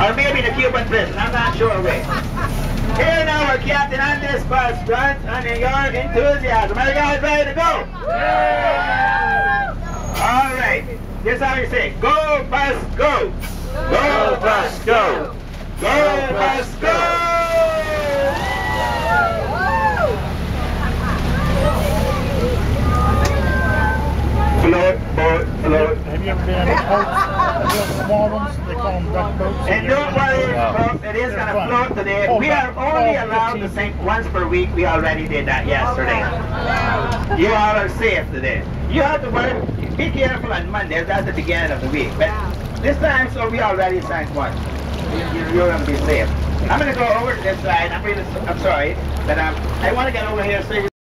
Or maybe the Cuban prison, I'm not sure which. Here now our captain on this bus runs under your enthusiasm. Are you guys ready to go? Yeah! Alright, this is how you say, go bus go! Go bus go! Go bus go! Float, boat, float. Have you ever been in boats? The small ones, they call them duck boats. And don't worry, folks, it is going to float today. We are only allowed to sink once per week. We already did that yesterday. You all are safe today. You have to work, be careful on Monday. That's the beginning of the week. But this time, so we already sank once. You're going to be safe. I'm going to go over to this side. I'm sorry, but I want to get over here so you